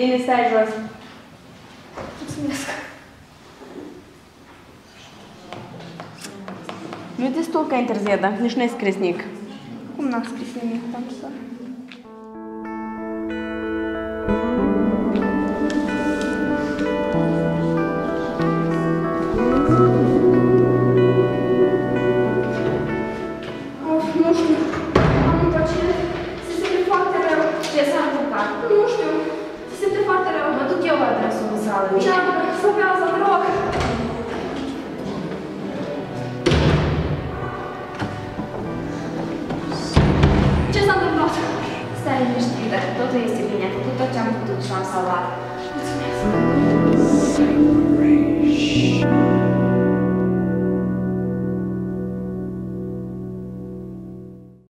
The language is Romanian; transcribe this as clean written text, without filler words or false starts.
Bine, stai jos. Mulțumesc. Nu-i destul că ai întârziat, dar nici nu ai scris nimic. Cum n-am scris nimic, am să... Nu știu. Am un pacient. Se simte foarte rău. Ce s-a întâmplat? Nu știu. Se simte foarte rău. Mă duc eu la adresul în sală. Ceamă, sobează, vă rog. Ce s-a întâmplat? Stai liniștită, totul este bine. Am făcut tot ce am putut și am salvat. Mulțumesc.